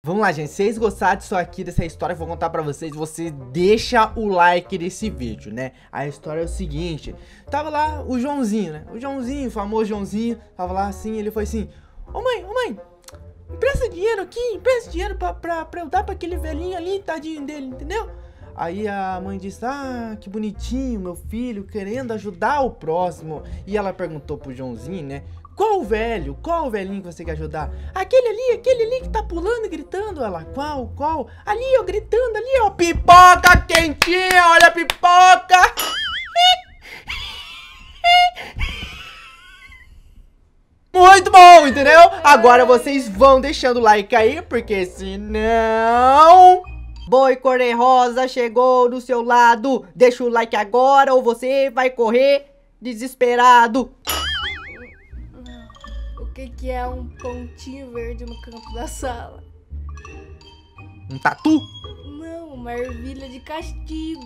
Vamos lá, gente, se vocês gostaram disso aqui, dessa história que eu vou contar pra vocês, você deixa o like nesse vídeo, né? A história é o seguinte, tava lá o Joãozinho, né? O Joãozinho, o famoso Joãozinho, tava lá assim, ele foi assim, ô mãe, empresta dinheiro aqui, empresta dinheiro pra eu dar pra aquele velhinho ali, tadinho dele, entendeu? Aí a mãe disse, ah, que bonitinho, meu filho, querendo ajudar o próximo. E ela perguntou pro Joãozinho, né? Qual velhinho que você quer ajudar? Aquele ali que tá pulando e gritando. Ela, qual? Ali, ó, gritando ali, ó, pipoca quentinha, olha a pipoca. Muito bom, entendeu? Agora vocês vão deixando o like aí, porque senão... Boi cor-de-rosa chegou do seu lado. Deixa o like agora ou você vai correr desesperado. O que é um pontinho verde no canto da sala? Um tatu? Não, uma ervilha de castigo.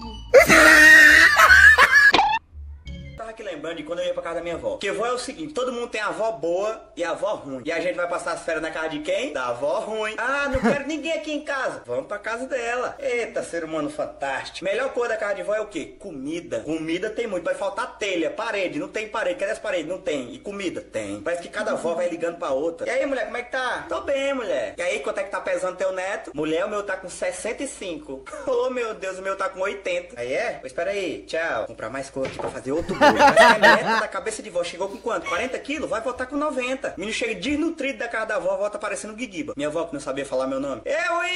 Tava aqui lembrando de quando eu ia pra casa da minha avó. Porque avó é o seguinte, todo mundo tem a avó boa e a avó ruim. E a gente vai passar as férias na casa de quem? Da avó ruim. Ah, não quero ninguém aqui em casa. Vamos pra casa dela. Eita, ser humano fantástico. Melhor coisa da casa de avó é o quê? Comida. Comida tem muito. Vai faltar telha, parede. Não tem parede. Cadê as paredes? Não tem. E comida? Tem. Parece que cada avó vai ligando pra outra. E aí, mulher, como é que tá? Tô bem, mulher. E aí, quanto é que tá pesando teu neto? Mulher, o meu tá com 65. Oh, meu Deus, o meu tá com 80. Aí é? Pois espera aí. Tchau. Vou comprar mais coisa aqui pra fazer outro bolo. Mas a meta da cabeça de vó chegou com quanto? 40 quilos? Vai voltar com 90. O menino chega desnutrido da casa da avó, volta parecendo Guiguiba. Minha avó que não sabia falar meu nome. É o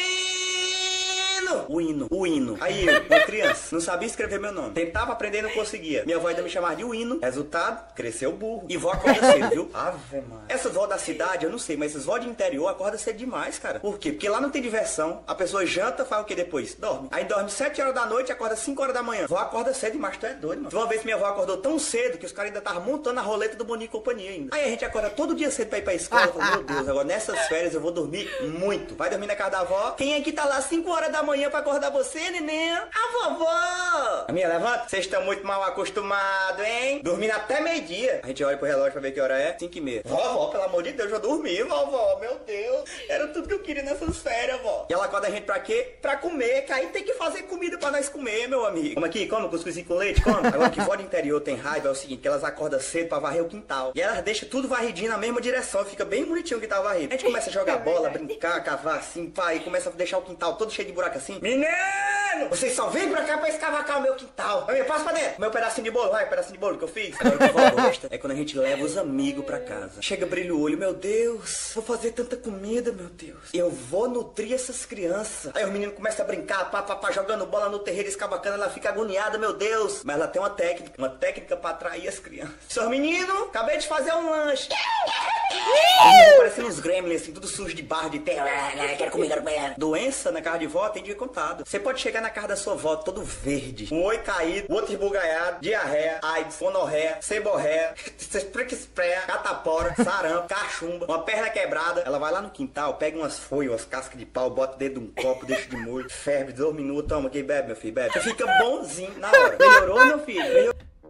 hino. Aí eu, uma criança, não sabia escrever meu nome. Tentava aprender e não conseguia. Minha avó ainda me chamava de hino. Resultado, cresceu burro. E vó acorda cedo, viu? Ave mano. Essas vó da cidade, eu não sei, mas essas vó de interior acordam cedo demais, cara. Por quê? Porque lá não tem diversão. A pessoa janta, faz o que depois? Dorme. Aí dorme 7 horas da noite e acorda 5 horas da manhã. Vó acorda cedo demais, tu é doido, mano. Uma vez minha avó acordou tão cedo que os caras ainda estavam montando a roleta do Boninho e companhia ainda. Aí a gente acorda todo dia cedo pra ir pra escola. Fala, meu Deus, agora nessas férias eu vou dormir muito. Vai dormir na casa da avó. Quem é que tá lá 5 horas da manhã pra acordar você, neném? A vovó! A minha levanta. Vocês estão muito mal acostumados, hein? Dormindo até meio-dia. A gente olha pro relógio pra ver que hora é. 5h30. Vovó, pelo amor de Deus, eu dormi, vovó. Meu Deus. Era tudo que eu queria nessas férias, vó. E ela acorda a gente pra quê? Pra comer. Que aí tem que fazer comida pra nós comer, meu amigo. Come aqui, come cuscuzinho com leite, come. Agora que vó do interior tem raiva é o seguinte, que elas acordam cedo pra varrer o quintal. E elas deixam tudo varridinho na mesma direção. Fica bem bonitinho o quintal varrido. A gente começa a jogar bola, brincar, cavar assim, pai. E começa a deixar o quintal todo cheio de buraco assim. Menino! Vocês só vêm pra cá pra escavacar o meu quintal. Aí, passa pra dentro. Meu pedacinho de bolo, vai, pedacinho de bolo que eu fiz. Agora o que vó gosta é quando a gente leva os amigos pra casa. Chega, brilha o olho, meu Deus, vou fazer tanta comida, meu Deus. Eu vou nutrir essas crianças. Aí os meninos começam a brincar, pá, jogando bola no terreiro, escavacando, ela fica agoniada, meu Deus. Mas ela tem uma técnica pra atrair as crianças. Seus meninos, acabei de fazer um lanche. Parecendo uns gremlins, assim, tudo sujo de barro, de terra. Quero comer. Doença na casa de vó tem dia contado. Você pode chegar na casa da sua avó todo verde, um oi caído, outro esbugalhado, diarreia, AIDS, gonorreia, seborreia, catapora, sarampo, cachumba, uma perna quebrada. Ela vai lá no quintal, pega umas folhas, umas cascas de pau, bota dentro de um copo, deixa de molho, ferve 2 minutos, toma aqui, bebe, meu filho, bebe. Você fica bonzinho na hora. Melhorou, meu filho? Melhorou.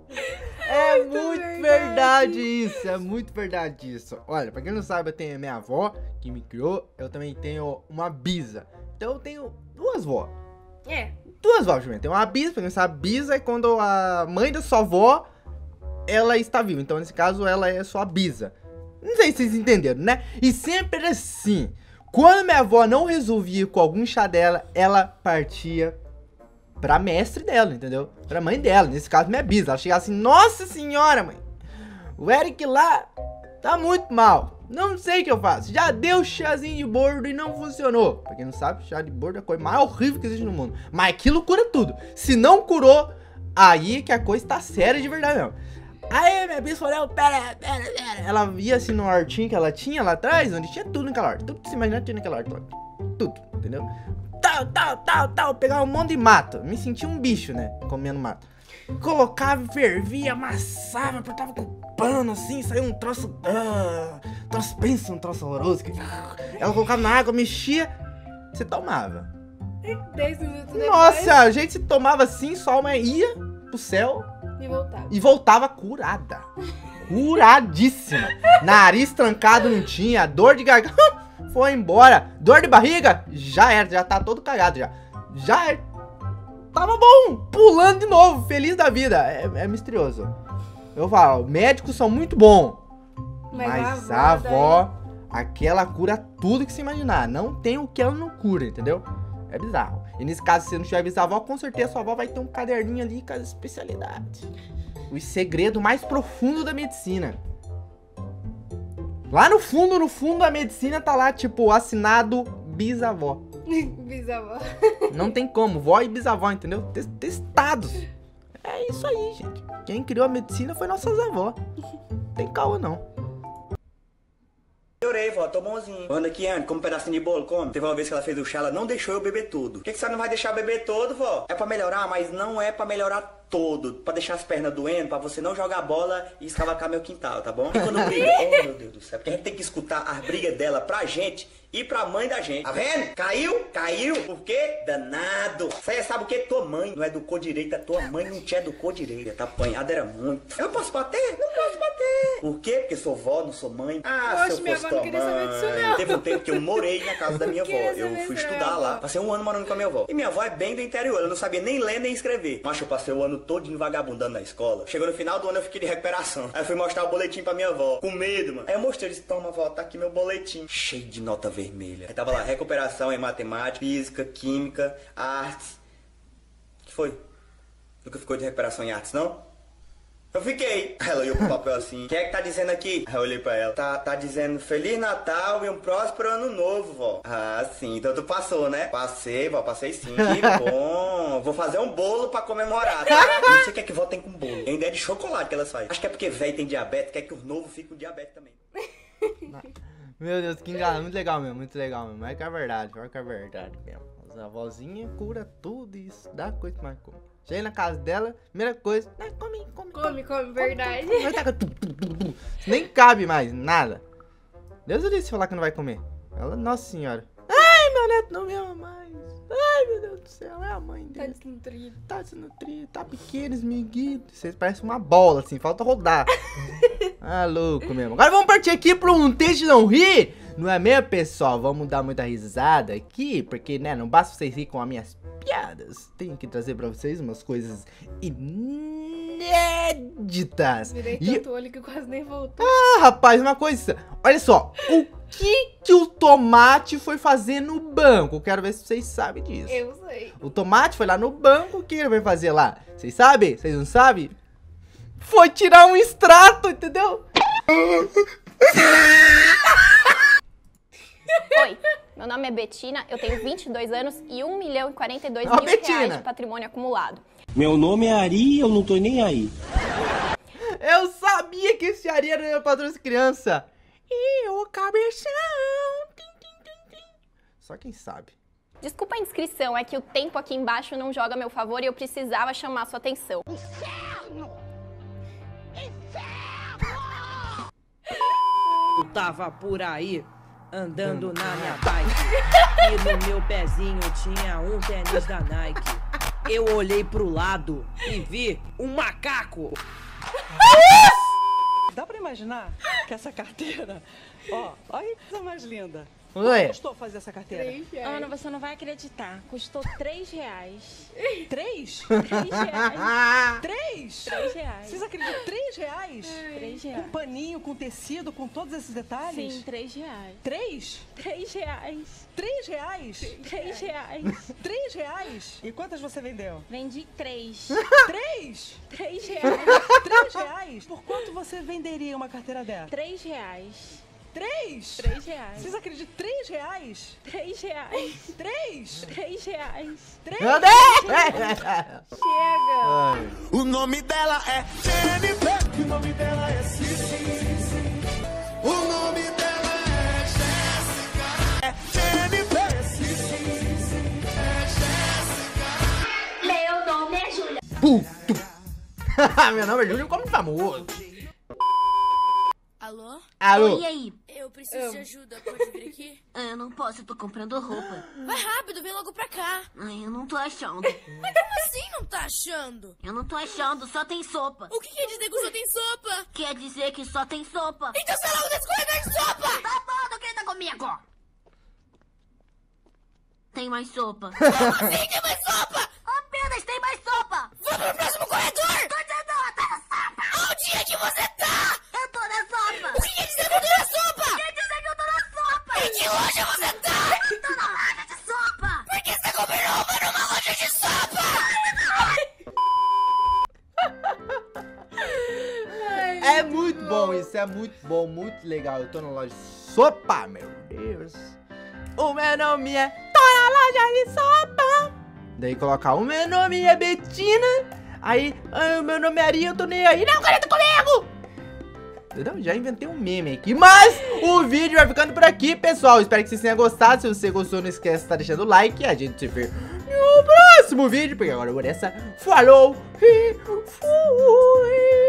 É muito verdade isso, é muito verdade isso. Olha, pra quem não sabe, eu tenho a minha avó que me criou, eu também tenho uma bisa. Então eu tenho 2 vó. É. 2 vó, Juliana. Tem uma bisa, pra quem não sabe, bisa é quando a mãe da sua avó, ela está viva. Então nesse caso ela é sua bisa. Não sei se vocês entenderam, né? E sempre era assim. Quando minha avó não resolvia com algum chá dela, ela partia pra mestre dela, entendeu? Pra mãe dela, nesse caso minha bisa. Ela chegava assim, nossa senhora, mãe, o Eric lá tá muito mal, não sei o que eu faço. Já deu chazinho de bordo e não funcionou. Pra quem não sabe, chá de bordo é a coisa mais horrível que existe no mundo. Mas aquilo cura tudo. Se não curou, aí que a coisa tá séria de verdade mesmo. Aí minha bisa falou, pera. Ela ia assim no hortinho que ela tinha lá atrás, onde tinha tudo naquela horta. Tudo que se imaginar tinha naquela horta. Tudo, entendeu? Tal, pegava um monte de mato. Me sentia um bicho, né? Comendo mato. Colocava, fervia, amassava, apertava com pano assim, saiu um troço. Pensa um troço horroroso. Ela colocava na água, mexia. Você tomava. 10 minutos depois. Nossa, a gente se tomava assim, sua alma ia pro céu E voltava. e voltava curada. Curadíssima. Nariz trancado não tinha, dor de garganta. foi embora. Dor de barriga? Já era, já tá todo cagado já. Já era. Tava bom, pulando de novo, feliz da vida. É misterioso. Eu falo, médicos são muito bons. Mas a avó, aquela cura tudo que se imaginar. Não tem o que ela não cura, entendeu? É bizarro. E nesse caso, se você não tiver bisavó, com certeza sua avó vai ter um caderninho ali com as especialidades. Os segredos mais profundos da medicina. Lá no fundo da medicina tá lá, tipo, assinado bisavó. Bisavó. Não tem como, vó e bisavó, entendeu? Testados. É isso aí, gente. Quem criou a medicina foi nossas avós. Não tem caô, não. Melhorei, vó, tô bonzinho. Anda aqui, Anne, come um pedacinho de bolo, come. Teve uma vez que ela fez o chá, ela não deixou eu beber tudo. Por que você não vai deixar eu beber todo, vó? É pra melhorar, mas não é pra melhorar todo. Pra deixar as pernas doendo, pra você não jogar bola e escavacar meu quintal, tá bom? E quando briga, oh meu Deus do céu, porque a gente tem que escutar as brigas dela pra gente e pra mãe da gente. Tá vendo? Caiu? Caiu. Por quê? Danado. Você sabe o que? Tua mãe não é do cor direita, tua mãe não te educou direita. Tá apanhada era muito. Eu posso bater? Não posso bater. Por quê? Porque sou vó, não sou mãe. Ah, Oxe, se eu minha fosse avó não tua queria saber disso, mãe. não. Teve um tempo que eu morei na casa da minha avó. Queria Eu saber fui se era estudar lá. avó. Passei um ano morando com a minha avó. E minha avó é bem do interior. Ela não sabia nem ler nem escrever. Mas eu passei o ano todinho vagabundando na escola. Chegou no final do ano eu fiquei de recuperação. Aí eu fui mostrar o boletim pra minha avó. Com medo, mano. Aí eu mostrei, disse, toma, avó, tá aqui meu boletim. Cheio de nota vermelha. Aí tava lá, recuperação em matemática, física, química, artes. O que foi? Nunca ficou de recuperação em artes, não? Eu fiquei. Ela olhou pro papel assim. Quem é que tá dizendo aqui? Aí eu olhei pra ela. Tá dizendo Feliz Natal e um próspero ano novo, vó. Ah, sim. Então tu passou, né? Passei, vó. Passei sim. Que bom. Vou fazer um bolo pra comemorar, tá? Eu não sei o que é que vó tem com bolo. Tem ideia de chocolate que elas fazem. Acho que é porque velho tem diabetes, quer que os novos fiquem com diabetes também. Meu Deus, que engano. Muito legal mesmo, muito legal mesmo. É que é verdade, pior que é verdade mesmo. As avózinhas cura tudo isso. Dá coisa mais como. Cheguei na casa dela, primeira coisa, né, come, Verdade. Vai tacar nem cabe mais, nada. Deus o disse falar que não vai comer. Ela, nossa senhora. Ai, meu neto não me ama mais. Ai, meu Deus do céu, é a mãe Tá dele. desnutrido. Tá desnutrido, tá pequeno, esmiguido. Vocês parecem uma bola, assim, falta rodar. Ah, louco mesmo. Agora vamos partir aqui para um Tente Não Rir. Não é mesmo, pessoal? Vamos dar muita risada aqui, porque, né, não basta vocês rir com as minhas piadas. Tenho que trazer pra vocês umas coisas inéditas. Virei E, tanto olho que quase nem voltou. rapaz, uma coisa. Olha só, o que o tomate foi fazer no banco? Quero ver se vocês sabem disso. Eu sei. O tomate foi lá no banco, o que ele vai fazer lá? Vocês sabem? Vocês não sabem? Foi tirar um extrato, entendeu? Oi, meu nome é Betina, eu tenho 22 anos e 1.042.000 Ó, Betina. reais de patrimônio acumulado. Meu nome é Ari e eu não tô nem aí. Eu sabia que esse Ari era meu patrão de criança. E o cabeção. Tim, tim, tim, tim. Só quem sabe. Desculpa a inscrição, é que o tempo aqui embaixo não joga a meu favor e eu precisava chamar sua atenção. Eu tava por aí, andando na minha bike, e no meu pezinho tinha um tênis da Nike. Eu olhei pro lado e vi um macaco. Dá pra imaginar que essa carteira... Ó, olha que coisa mais linda. Oi. Custou fazer essa carteira? 3 reais. Ana, você não vai acreditar. Custou 3 reais. 3? 3 reais. 3? 3 reais. Vocês acreditam? 3 reais? 3 Com reais. paninho, com tecido, com todos esses detalhes? Sim, 3 reais. 3? 3 reais. 3 reais? 3 reais. 3 reais? E quantas você vendeu? Vendi 3. 3? 3 reais. 3 reais? Por quanto você venderia uma carteira dessa? 3 reais. 3? 3 reais. Vocês acreditam? 3 reais? 3 reais. 3? 3 reais. 3? Meu Deus! Chega. Ai. O nome dela é Jennifer. O nome dela é Cici. O nome dela é Jéssica. É Jennifer. É Cici. É Jéssica. Meu nome é Júlia. Meu nome é Júlio, como famoso. Alô? Alô? E aí? Eu preciso de ajuda, pode vir aqui? Eu não posso, eu tô comprando roupa. Vai rápido, vem logo pra cá. Ai, eu não tô achando. Mas como assim não tá achando? Eu não tô achando, só tem sopa. O que quer dizer que só tem sopa? Quer dizer que só tem sopa. Então sai logo desse corredor de sopa! Tá bom, grita comigo. tem mais sopa. Como assim tem mais sopa? Apenas tem mais sopa. Vamos pro próximo corredor. Tô dizendo, eu tô na sopa. Onde é que você tá? Eu tô na sopa. O que quer dizer que eu tô na sopa? Quer dizer que eu tô na sopa. Em que loja você tá? Eu tô na loja de sopa. Por que você comprou roupa numa loja de sopa? É muito bom isso, é muito bom, muito legal. Eu tô na loja de sopa, meu Deus. O meu nome é... Tô na loja de sopa. Daí colocar o meu nome é Betina. Aí, o meu nome é Ari, eu tô nem aí. Não, cara, tá comigo! Entendeu? Já inventei um meme aqui. Mas o vídeo vai ficando por aqui, pessoal. Espero que vocês tenham gostado. Se você gostou, não esquece de estar deixando o like. E a gente se vê no próximo vídeo. Porque agora eu vou nessa. Falou e fui!